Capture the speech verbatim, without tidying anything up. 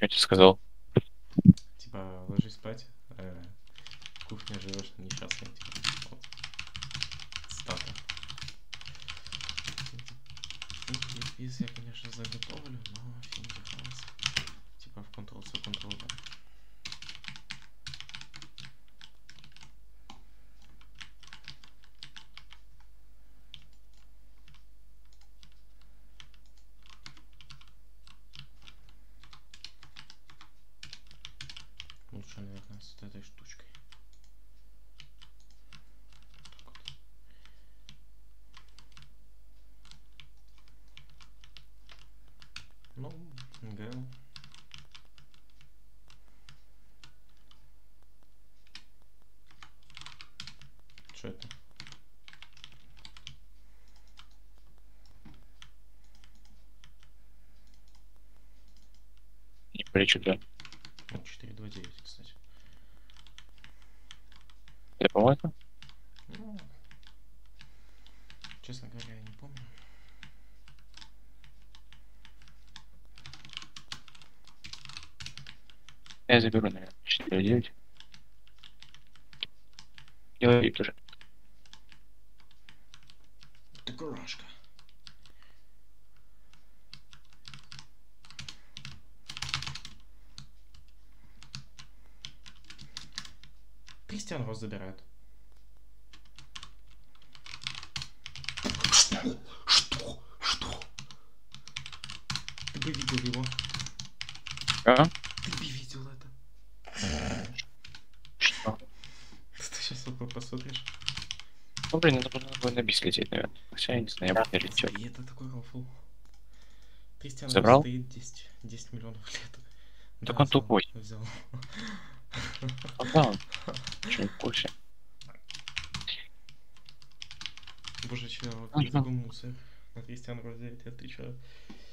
Что я тебе сказал? Типа, ложись спать, э, в кухне живешь несчастный, типа, вот, цитата. Если я, конечно, заготовлю, но фиг делать. Типа в Ctrl-C, Ctrl-V. Лучше, наверное, с вот этой штучкой. Так вот. Ну, г. Что это? Не полечу, да. Вот четыре два девять, кстати. Это по-моему? Ну, честно говоря, я не помню. Я заберу, наверное, четыре девять. Делай тоже. Ты курашка. Кристиан вас забирает. Что? Что? Что? Ты бы видел его. А? Ты бы видел это. Что? Ты сейчас вот посмотришь. Ну, блин, надо было на, на бис лететь, наверное. Хотя я не знаю, я бы не летел. И это такой рофл. Кристиан Забрал? стоит десять, десять миллионов лет. Так Да, он взял, тупой. взял. Ну да, он. Что не в курсе. Боже, чё, Ага. какой мусор. На Кристиан Розет, ты чё?